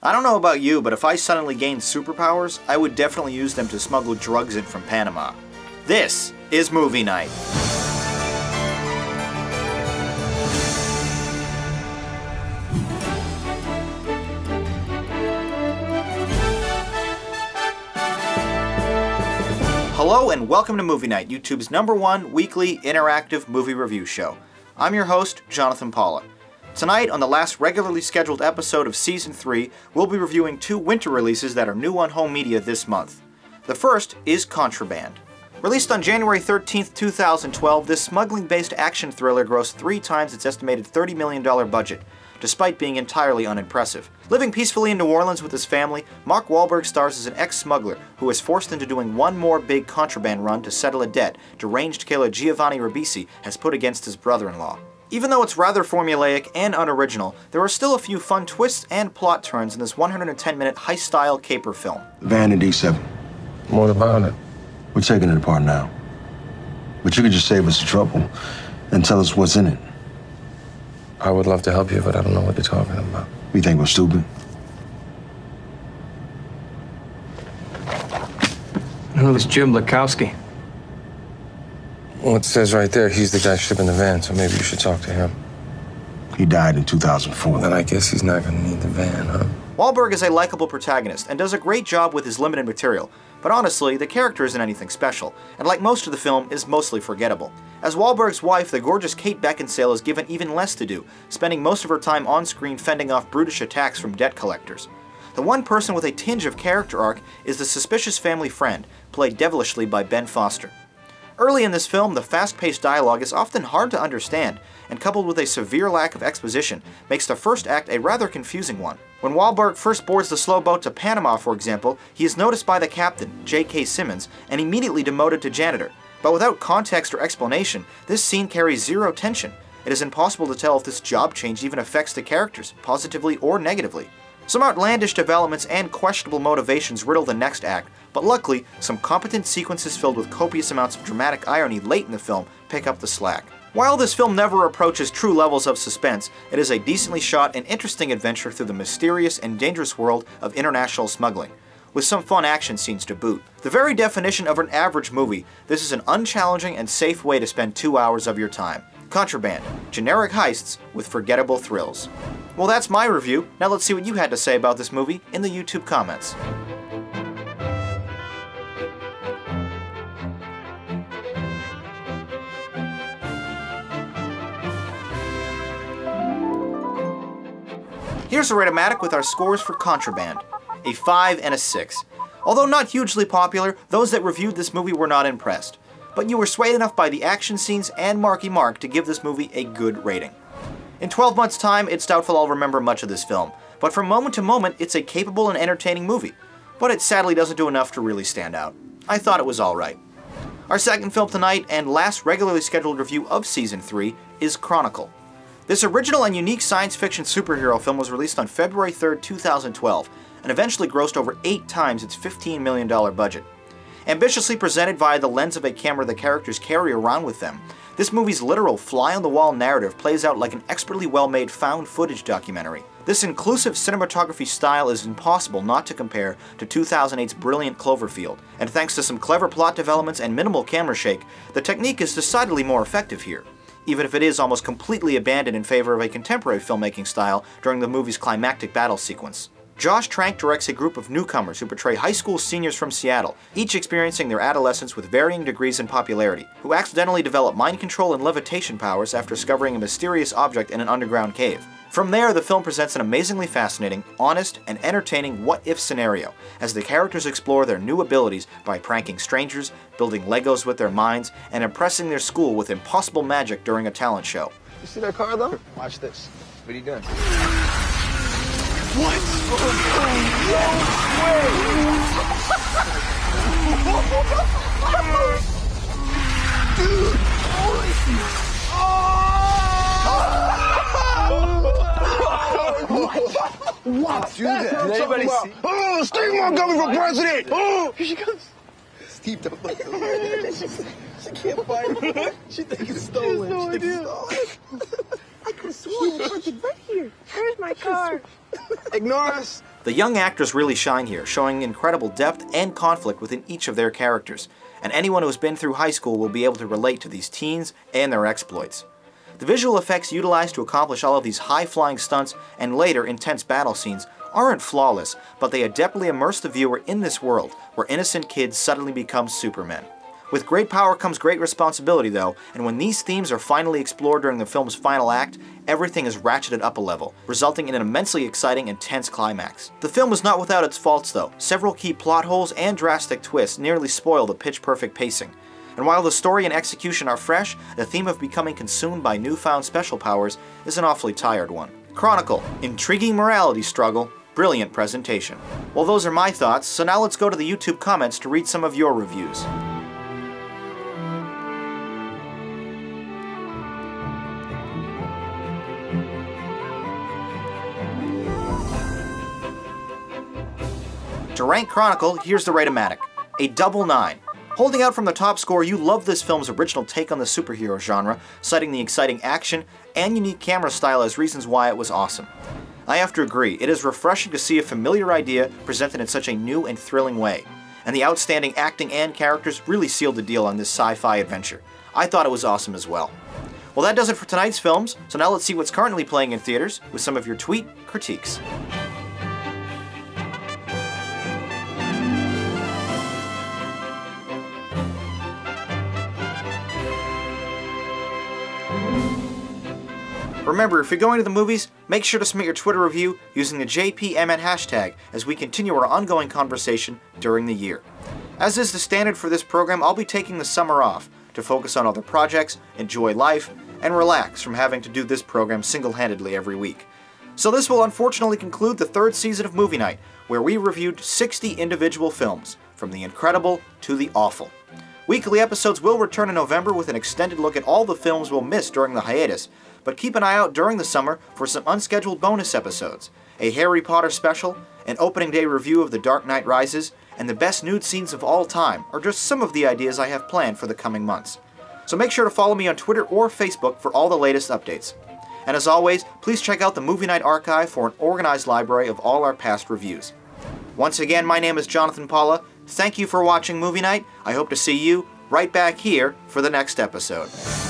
I don't know about you, but if I suddenly gained superpowers, I would definitely use them to smuggle drugs in from Panama. This is Movie Night. Hello and welcome to Movie Night, YouTube's #1 weekly interactive movie review show. I'm your host, Jonathan Paula. Tonight, on the last regularly scheduled episode of Season 3, we'll be reviewing 2 winter releases that are new on home media this month. The first is Contraband. Released on January 13th, 2012, this smuggling-based action thriller grossed 3 times its estimated $30 million budget, despite being entirely unimpressive. Living peacefully in New Orleans with his family, Mark Wahlberg stars as an ex-smuggler who is forced into doing one more big contraband run to settle a debt deranged killer Giovanni Ribisi has put against his brother-in-law. Even though it's rather formulaic and unoriginal, there are still a few fun twists and plot turns in this 110-minute heist-style caper film. Van in D7. What about it? We're taking it apart now. But you can just save us the trouble and tell us what's in it. I would love to help you, but I don't know what you're talking about. You think we're stupid? Who's Jim Lakowski? Well, it says right there he's the guy shipping the van, so maybe you should talk to him. He died in 2004. Well, then I guess he's not gonna need the van, huh? Wahlberg is a likable protagonist and does a great job with his limited material, but honestly, the character isn't anything special, and like most of the film, is mostly forgettable. As Wahlberg's wife, the gorgeous Kate Beckinsale is given even less to do, spending most of her time on screen fending off brutish attacks from debt collectors. The one person with a tinge of character arc is the suspicious family friend, played devilishly by Ben Foster. Early in this film, the fast-paced dialogue is often hard to understand, and coupled with a severe lack of exposition, makes the first act a rather confusing one. When Wahlberg first boards the slow boat to Panama, for example, he is noticed by the captain, J.K. Simmons, and immediately demoted to janitor. But without context or explanation, this scene carries zero tension. It is impossible to tell if this job change even affects the characters, positively or negatively. Some outlandish developments and questionable motivations riddle the next act, but luckily, some competent sequences filled with copious amounts of dramatic irony late in the film pick up the slack. While this film never approaches true levels of suspense, it is a decently shot and interesting adventure through the mysterious and dangerous world of international smuggling, with some fun action scenes to boot. The very definition of an average movie, this is an unchallenging and safe way to spend 2 hours of your time. Contraband, generic heists with forgettable thrills. Well, that's my review. Now let's see what you had to say about this movie in the YouTube comments. Here's a Rate-O-Matic with our scores for Contraband. A 5 and a 6. Although not hugely popular, those that reviewed this movie were not impressed. But you were swayed enough by the action scenes and Marky Mark to give this movie a good rating. In 12 months' time, it's doubtful I'll remember much of this film, but from moment to moment, it's a capable and entertaining movie. But it sadly doesn't do enough to really stand out. I thought it was alright. Our second film tonight, and last regularly scheduled review of Season 3, is Chronicle. This original and unique science fiction superhero film was released on February 3rd, 2012, and eventually grossed over 8 times its $15 million budget. Ambitiously presented via the lens of a camera the characters carry around with them, this movie's literal fly-on-the-wall narrative plays out like an expertly well-made found-footage documentary. This inclusive cinematography style is impossible not to compare to 2008's brilliant Cloverfield, and thanks to some clever plot developments and minimal camera shake, the technique is decidedly more effective here, even if it is almost completely abandoned in favor of a contemporary filmmaking style during the movie's climactic battle sequence. Josh Trank directs a group of newcomers who portray high school seniors from Seattle, each experiencing their adolescence with varying degrees in popularity, who accidentally develop mind control and levitation powers after discovering a mysterious object in an underground cave. From there, the film presents an amazingly fascinating, honest, and entertaining what-if scenario, as the characters explore their new abilities by pranking strangers, building Legos with their minds, and impressing their school with impossible magic during a talent show. You see that car, though? Watch this. What are you doing? What? What? Do that. Did anybody see? Oh, Steve Montgomery for president! Oh, Here she comes. Steve, don't look. She can't find it. She thinks it's stolen. No she thinks idea. it's stolen. I could have sworn I parked it right here. Where's my car? Ignore us. The young actors really shine here, showing incredible depth and conflict within each of their characters, and anyone who's been through high school will be able to relate to these teens and their exploits. The visual effects utilized to accomplish all of these high-flying stunts and later intense battle scenes aren't flawless, but they adeptly immerse the viewer in this world, where innocent kids suddenly become supermen. With great power comes great responsibility though, and when these themes are finally explored during the film's final act, everything is ratcheted up a level, resulting in an immensely exciting and tense climax. The film is not without its faults though. Several key plot holes and drastic twists nearly spoil the pitch-perfect pacing. And while the story and execution are fresh, the theme of becoming consumed by newfound special powers is an awfully tired one. Chronicle, intriguing morality struggle, brilliant presentation. Well, those are my thoughts, so now let's go to the YouTube comments to read some of your reviews. To rank Chronicle, here's the Rate-O-Matic, a double 9. Holding out from the top score, you love this film's original take on the superhero genre, citing the exciting action and unique camera style as reasons why it was awesome. I have to agree, it is refreshing to see a familiar idea presented in such a new and thrilling way, and the outstanding acting and characters really sealed the deal on this sci-fi adventure. I thought it was awesome as well. Well, that does it for tonight's films, so now let's see what's currently playing in theaters with some of your tweet critiques. Remember, if you're going to the movies, make sure to submit your Twitter review using the JPMN hashtag as we continue our ongoing conversation during the year. As is the standard for this program, I'll be taking the summer off to focus on other projects, enjoy life, and relax from having to do this program single-handedly every week. So this will unfortunately conclude the third season of Movie Night, where we reviewed 60 individual films, from the incredible to the awful. Weekly episodes will return in November with an extended look at all the films we'll miss during the hiatus, but keep an eye out during the summer for some unscheduled bonus episodes, a Harry Potter special, an opening day review of The Dark Knight Rises, and the best nude scenes of all time are just some of the ideas I have planned for the coming months. So make sure to follow me on Twitter or Facebook for all the latest updates. And as always, please check out the Movie Night archive for an organized library of all our past reviews. Once again, my name is Jonathan Paula. Thank you for watching Movie Night. I hope to see you right back here for the next episode.